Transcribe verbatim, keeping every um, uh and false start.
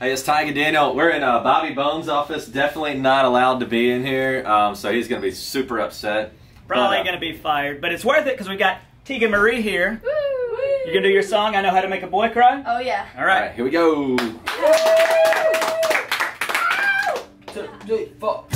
Hey, it's Tegan Daniel. We're in uh, Bobby Bones' office. Definitely not allowed to be in here, um, so he's going to be super upset. Probably uh, going to be fired, but it's worth it because we got Tegan Marie here. Woo! You going to do your song, I Know How to Make a Boy Cry? Oh, yeah. All right. All right, here we go. Two, three, four.